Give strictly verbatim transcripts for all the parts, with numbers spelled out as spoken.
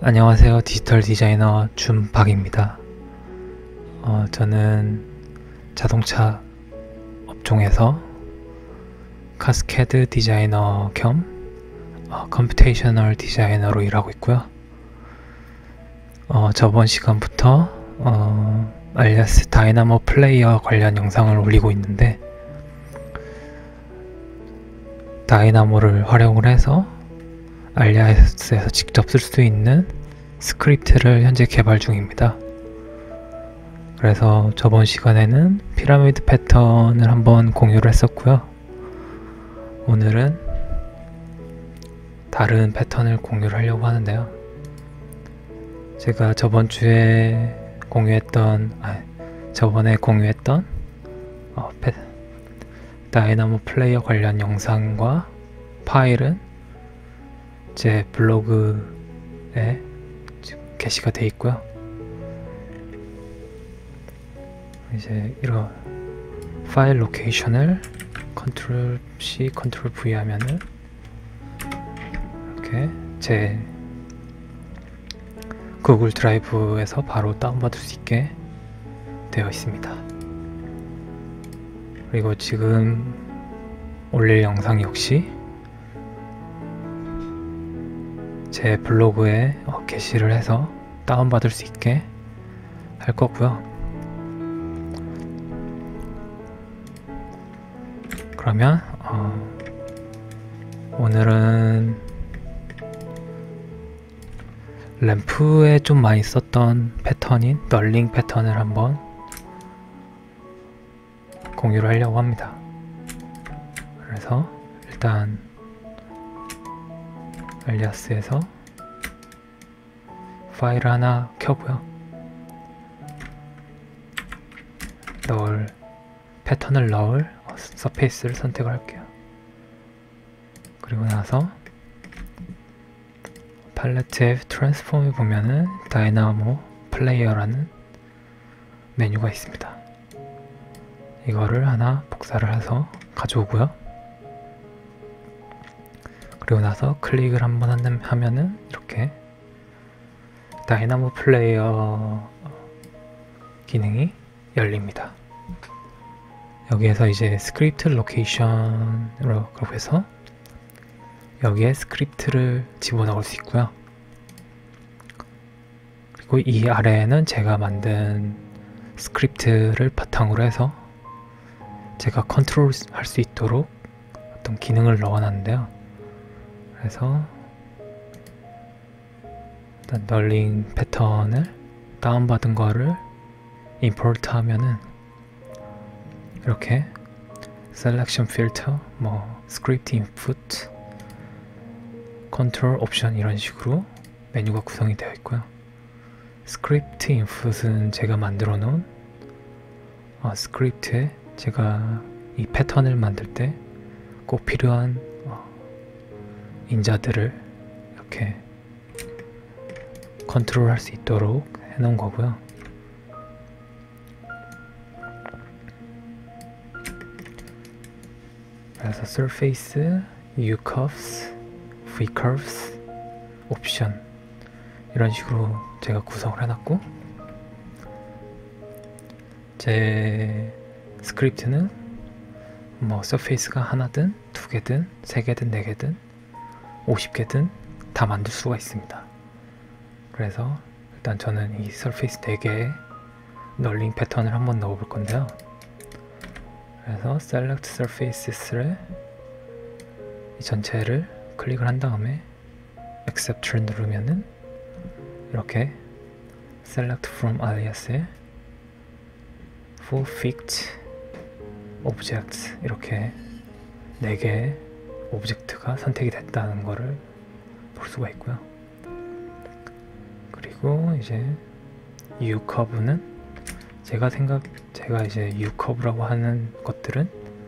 안녕하세요. 디지털 디자이너 준박입니다. 어, 저는 자동차 업종에서 카스케드 디자이너 겸 어, 컴퓨테이셔널 디자이너로 일하고 있고요. 어, 저번 시간부터 어, 알리아스 다이나모 플레이어 관련 영상을 올리고 있는데, 다이나모를 활용을 해서 알리아스에서 직접 쓸 수 있는 스크립트를 현재 개발 중입니다. 그래서 저번 시간에는 피라미드 패턴을 한번 공유를 했었고요. 오늘은 다른 패턴을 공유를 하려고 하는데요. 제가 저번 주에 공유했던, 아, 저번에 공유했던 어, 패, 다이나모 플레이어 관련 영상과 파일은 제 블로그에 지금 게시가 되어 있고요. 이제 이런 파일 로케이션을 컨트롤 C, 컨트롤 V 하면은 이렇게 제 구글 드라이브에서 바로 다운받을 수 있게 되어 있습니다. 그리고 지금 올릴 영상 역시 제 블로그에 어, 게시를 해서 다운받을 수 있게 할 거고요. 그러면 어, 오늘은 램프에 좀 많이 썼던 패턴인 널링 패턴을 한번 공유를 하려고 합니다. 그래서 일단 알리아스에서 파일을 하나 켜고요. 넣을 패턴을 넣을 서페이스를 선택을 할게요. 그리고 나서 팔레트의 트랜스폼에 보면은 다이나모 플레이어라는 메뉴가 있습니다. 이거를 하나 복사를 해서 가져오고요. 그리고 나서 클릭을 한번 하면은 이렇게 다이나모 플레이어 기능이 열립니다. 여기에서 이제 스크립트 로케이션으로 해서 여기에 스크립트를 집어넣을 수 있고요. 그리고 이 아래에는 제가 만든 스크립트를 바탕으로 해서 제가 컨트롤 할 수 있도록 어떤 기능을 넣어놨는데요. 그래서 일단 널링 패턴을 다운받은 거를 임포트 하면은 이렇게 셀렉션 필터, 뭐 스크립트 인풋, 컨트롤 옵션 이런 식으로 메뉴가 구성이 되어 있고요. 스크립트 인풋은 제가 만들어 놓은 어, 스크립트에 제가 이 패턴을 만들 때 꼭 필요한 어, 인자들을 이렇게 컨트롤 할 수 있도록 해 놓은 거고요. 그래서 surface, u-curves, v-curves, 옵션 이런 식으로 제가 구성을 해놨고, 제 스크립트는 뭐 서페이스가 하나든 두 개든 세 개든 네 개든 오십 개든 다 만들 수가 있습니다. 그래서 일단 저는 이 서페이스 네 개의 널링 패턴을 한번 넣어 볼 건데요. 그래서 select surfaces를 이 전체를 클릭을 한 다음에 accept를 누르면은 이렇게 select from alias에 for fixed objects 이렇게 네 개의 오브젝트가 선택이 됐다는 거를 볼 수가 있고요. 그리고 이제 u-curve는 제가 생각 제가 이제 u-curve라고 하는 것들은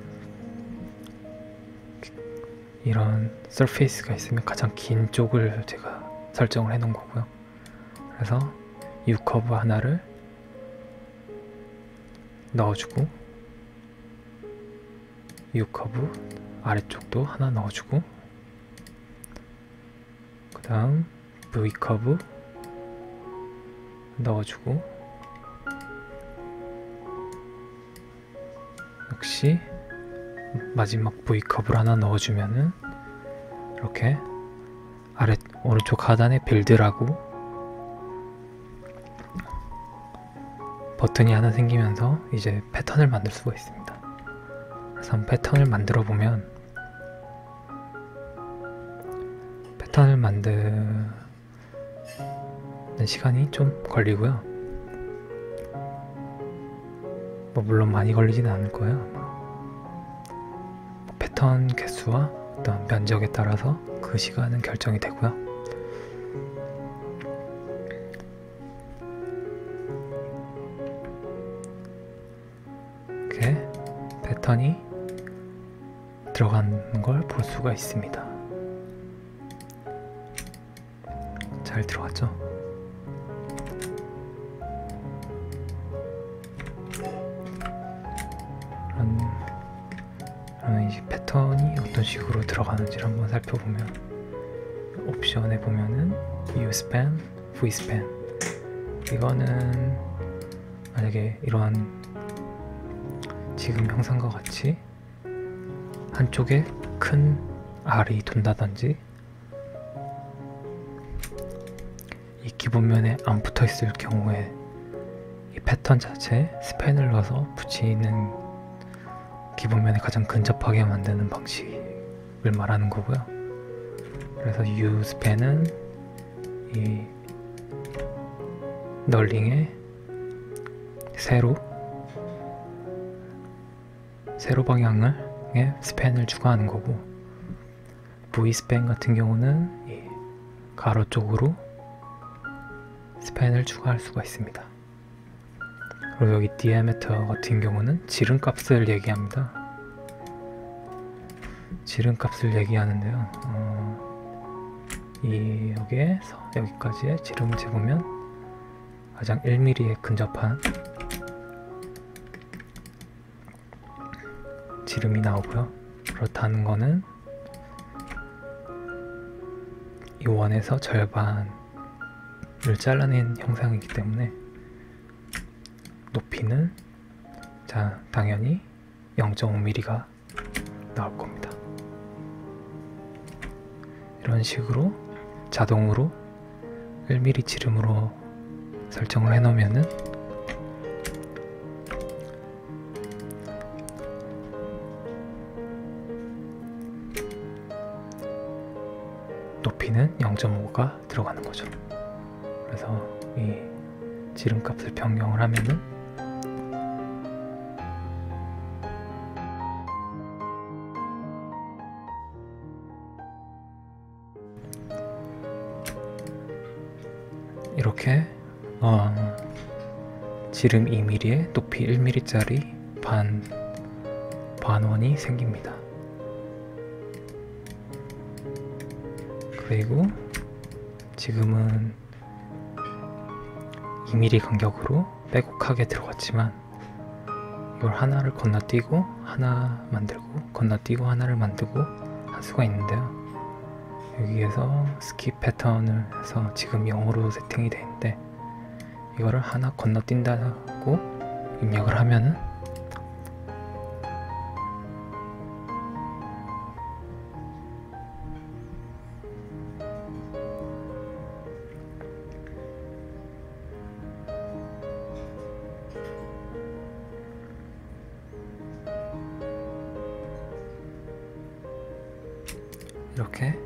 이런 surface가 있으면 가장 긴 쪽을 제가 설정을 해 놓은 거고요. 그래서 u-curve 하나를 넣어주고 u-curve 아래쪽도 하나 넣어주고, 그 다음 v-curve 넣어주고, 역시 마지막 V 컵을 하나 넣어주면은 이렇게 아래 오른쪽 하단에 빌드라고 버튼이 하나 생기면서 이제 패턴을 만들 수가 있습니다. 그래서 한번 패턴을 만들어 보면, 패턴을 만드는 시간이 좀 걸리고요. 뭐 물론 많이 걸리지는 않을 거예요. 뭐 패턴 개수와 어떤 면적에 따라서 그 시간은 결정이 되고요. 이렇게 패턴이 들어가는 걸 볼 수가 있습니다. 잘 들어갔죠? 그런, 그러면 이 패턴이 어떤 식으로 들어가는지를 한번 살펴보면, 옵션에 보면은 Uspan, Vspan, 이거는 만약에 이러한 지금 형상과 같이 한쪽에 큰 R이 돈다든지 이 기본면에 안 붙어 있을 경우에 이 패턴 자체에 스팬을 넣어서 붙이는 기본면에 가장 근접하게 만드는 방식을 말하는 거고요. 그래서 Uspan은 이 널링에 세로 세로 방향을 스팬을 추가하는 거고, Vspan 같은 경우는 이 가로 쪽으로 스팬을 추가할 수가 있습니다. 그리고 여기 diameter 같은 경우는 지름값을 얘기합니다. 지름값을 얘기하는데요. 어, 이 여기에서 여기까지의 지름을 재보면 가장 일 밀리미터에 근접한 지름이 나오고요. 그렇다는 거는 이 원에서 절반을 잘라낸 형상이기 때문에 높이는 자 당연히 영 점 오 밀리미터가 나올 겁니다. 이런 식으로 자동으로 일 밀리미터 지름으로 설정을 해 놓으면은 높이는 영 점 오가 들어가는 거죠. 그래서 이 지름값을 변경을 하면은 이렇게 어, 지름 이 밀리미터에 높이 일 밀리미터짜리 반, 반원이 생깁니다. 그리고 지금은 이 밀리미터 간격으로 빼곡하게 들어갔지만 이걸 하나를 건너뛰고 하나 만들고 건너뛰고 하나를 만들고 할 수가 있는데요. 여기에서 스킵 패턴을 해서 지금 영어로 세팅이 되어 있는데, 이거를 하나 건너뛴다고 입력을 하면은 이렇게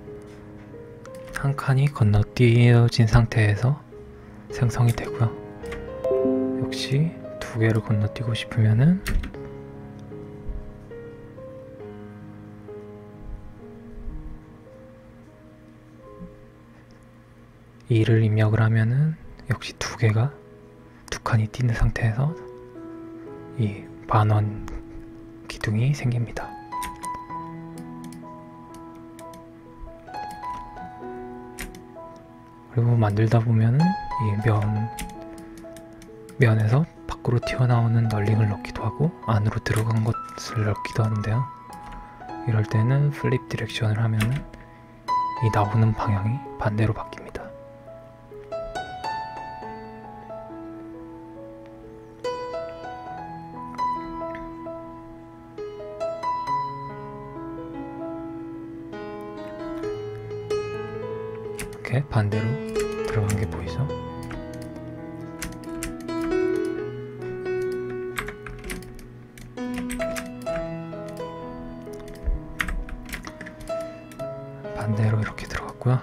한 칸이 건너뛰어진 상태에서 생성이 되고요. 역시 두 개를 건너뛰고 싶으면은 이를 입력을 하면은 역시 두 개가 두 칸이 띄는 상태에서 이 반원 기둥이 생깁니다. 그리고 만들다 보면은 이 면, 면에서 밖으로 튀어나오는 널링을 넣기도 하고 안으로 들어간 것을 넣기도 하는데요. 이럴 때는 플립 디렉션을 하면은 이 나오는 방향이 반대로 바뀝니다. 이렇게 반대로 들어간 게 보이죠? 반대로 이렇게 들어갔고요.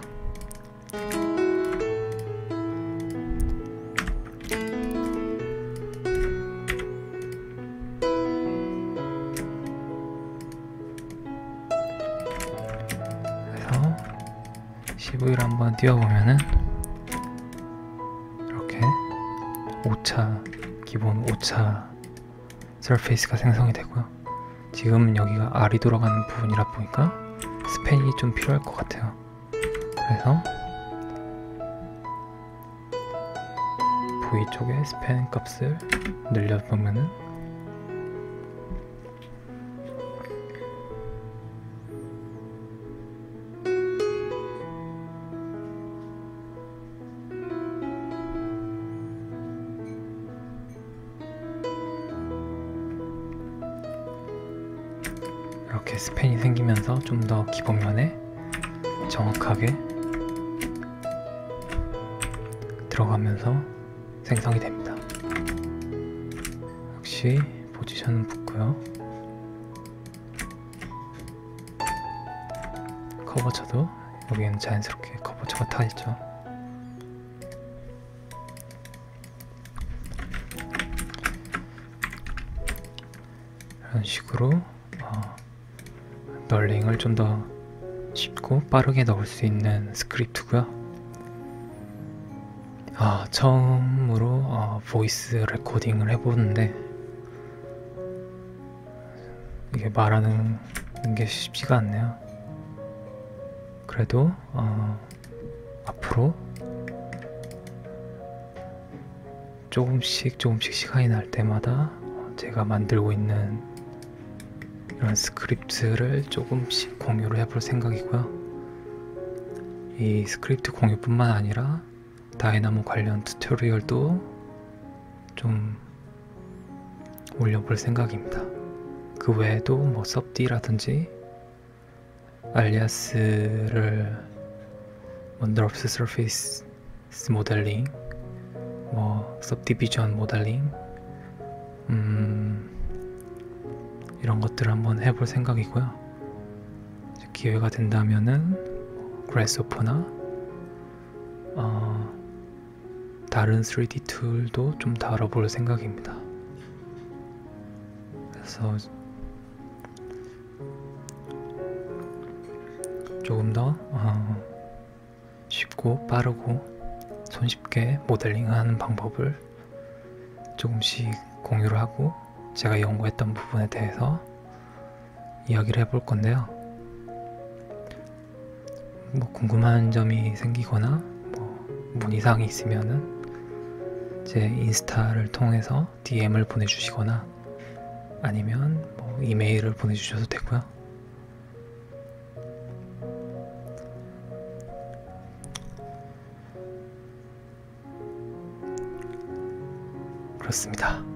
그래서 씨브이를 한번 띄워보면은 이렇게 오 차, 기본 오 차 서페이스가 생성이 되고요. 지금은 여기가 R이 돌아가는 부분이라 보니까 스팬이 좀 필요할 것 같아요. 그래서 V 쪽에 스팬 값을 늘려보면은 이렇게 스팬이 생기면서 좀 더 기본면에 정확하게 들어가면서 생성이 됩니다. 역시 포지션은 붙고요. 커버처도 여기는 자연스럽게 커버처가 타있죠. 이런 식으로 어, 널링을 좀 더 쉽고 빠르게 넣을 수 있는 스크립트고요. 아, 처음으로 어, 보이스 레코딩을 해보는데 이게 말하는 게 쉽지가 않네요. 그래도 어, 앞으로 조금씩 조금씩 시간이 날 때마다 제가 만들고 있는 이런 스크립트를 조금씩 공유를 해볼 생각이고요. 이 스크립트 공유뿐만 아니라 다이나모 관련 튜토리얼도 좀 올려볼 생각입니다. 그 외에도 뭐 섭디라든지 알리아스를 원드롭스 서페이스 모델링, 뭐 subdivision 모델링, 음, 이런 것들을 한번 해볼 생각이고요. 기회가 된다면은 그래스호퍼나 어, 다른 쓰리디 툴도 좀 다뤄볼 생각입니다. 그래서 조금 더 어, 쉽고 빠르고 손쉽게 모델링하는 방법을 조금씩 공유를 하고 제가 연구했던 부분에 대해서 이야기를 해볼 건데요. 뭐 궁금한 점이 생기거나 뭐 문의사항이 있으면은 제 인스타를 통해서 디엠을 보내주시거나 아니면 뭐 이메일을 보내주셔도 되고요. 그렇습니다.